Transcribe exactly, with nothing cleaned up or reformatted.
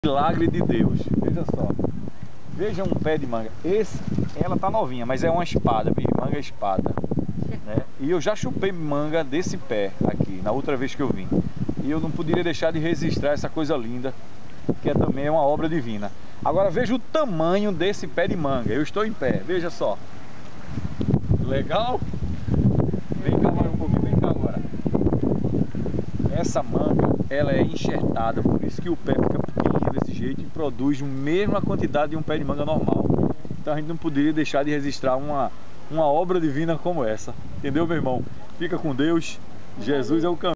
Milagre de Deus, veja só. Veja um pé de manga. Esse, ela tá novinha, mas é uma espada, manga espada, né? E eu já chupei manga desse pé aqui, na outra vez que eu vim. E eu não poderia deixar de registrar essa coisa linda, que é também uma obra divina. Agora veja o tamanho desse pé de manga. Eu estou em pé, veja só. Legal? Vem cá mais um pouquinho, vem cá agora. Essa manga, ela é enxertada, por isso que o pé fica pequenininho desse jeito e produz a mesma quantidade de um pé de manga normal. Então a gente não poderia deixar de registrar uma, uma obra divina como essa. Entendeu, meu irmão? Fica com Deus. Jesus é o caminho.